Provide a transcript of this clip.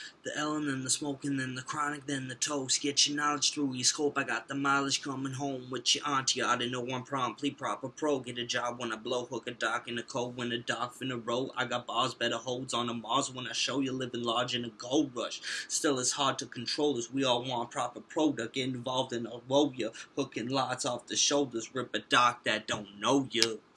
The Ellen, then the smoking, then the chronic, then the toast. Get your knowledge through your scope. I got the mileage coming home with your auntie. I didn't know I'm promptly proper pro. Get a job when I blow, hook a dock in the cold, when a dock in a row. I got bars, better holds on the Mars when I show you living large in a gold rush. Still, it's hard to control us. We all want proper product. Get involved in a warrior, hooking lots off the shoulders. Rip a dock that don't know you.